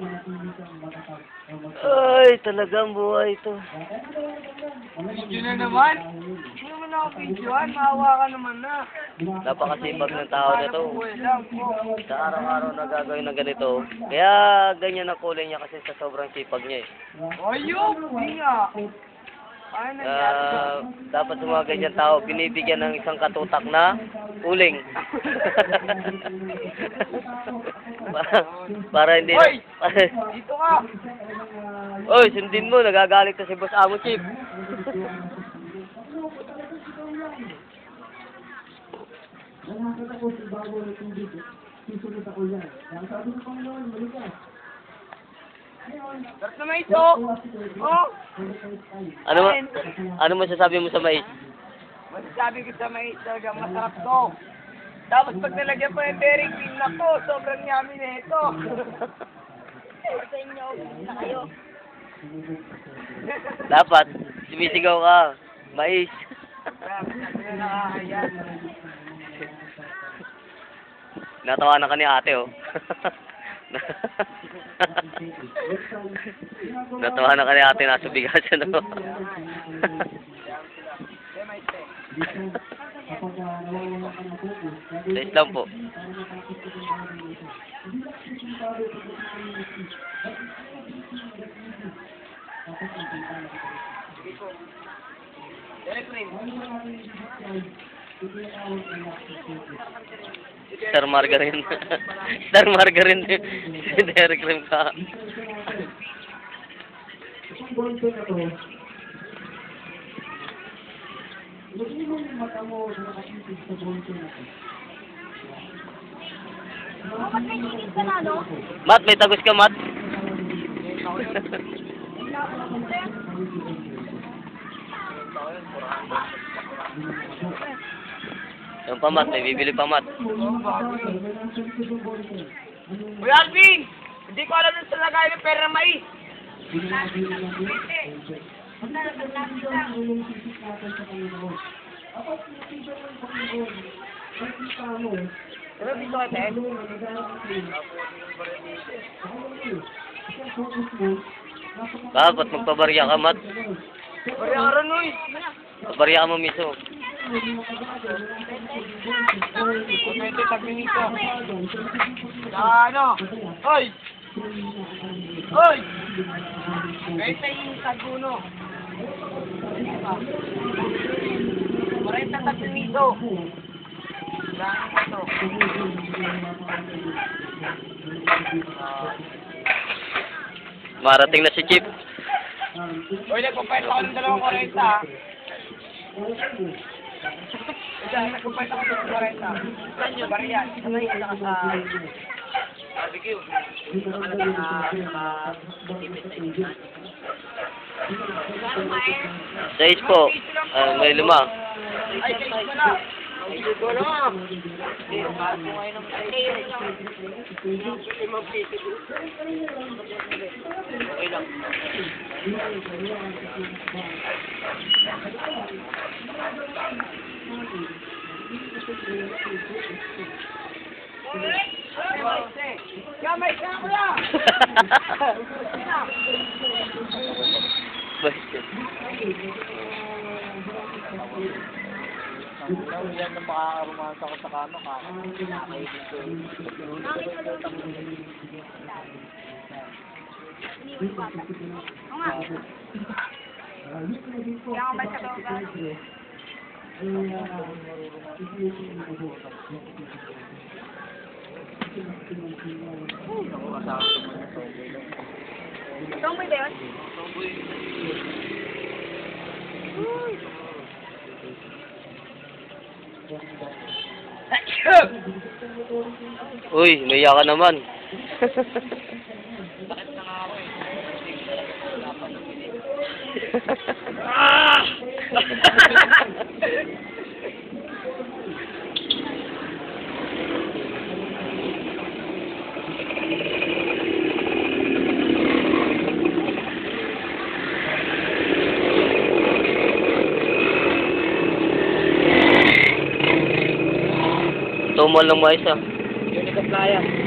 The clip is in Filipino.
Ay, talagang buhay ito. Video na naman. Hindi naman ako videoan. Maawa ka naman na. Napakasipag ng tao na to. Buhay lang po. Sa araw-araw na gagawin ng ganito. Kaya ganyan ang kulay niya kasi sa sobrang sipag niya eh. Ayun! Hindi nga. Ano nangyari? Dapat sa mga ganyan tao, binibigyan ng isang katutak na uling. para hindi Hoy! Dito ka! Oy, sundin mo, nagagalit ka si Boss Amo Chip. Sarap na mais, oh! Oh! Ano masasabi mo sa mais? Masasabi ko sa mais talaga masarap to. Tapos pag nalagyan pa yung berry cream na to, sobrang yummy na ito. Sa inyo, na kayo. Dapat, sumisigaw ka. Mais. Natawa na ka ni ate, oh. Natawa na ka ni ate, nasa bigasan, oh. Sa lang po. Star Margarine. Star Margarine. Dairy cream ka. Mat, may tagos ka, Mat? Yung pa, Mat. May bibili pa, Mat. Uy, Alvin! Hindi ko alam sa lagay ng pera na mais. Pero dito ka, Ted? Dapat magpabarya ka, Mat. Barya ka rin, uy! Pabarya ka mo miso. Pwede tag-minito. Ano? Hoy! Hoy! Pwede yung saguno. Marita tag-minito. Ito. Marating na si Chip. Uy, nagpapayat ako ng 2.40, ha? Nagpapayat ako ng 2.40. Saan yun? Bariyan. Saan yun? Saka sa... barbecue. Size po. May 5. Ay, kayo pala. Ay, ko na. Bago ngayon ng okay lang. Kamay ka mo lang! Yan na makakaromansa ko sa kano, kakainin ko. Kaya ka ba sa bawga? Tomboy ba yun? Uy, may ka naman. Tumal ng mais, ah. Unica Playa.